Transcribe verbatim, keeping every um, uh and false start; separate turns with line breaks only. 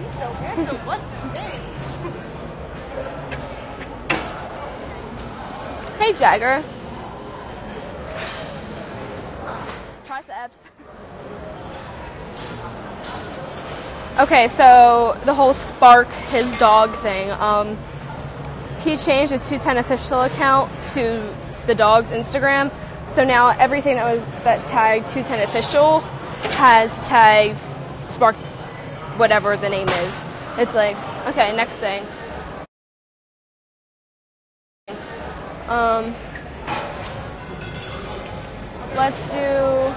He's so handsome. What's his name?
Hey, Jagger. Triceps. Okay, so the whole Spark, his dog thing, um, he changed the two ten official account to the dog's Instagram. So now everything that was that tagged two ten official has tagged Spark, whatever the name is. It's like, okay, next thing. Um, let's do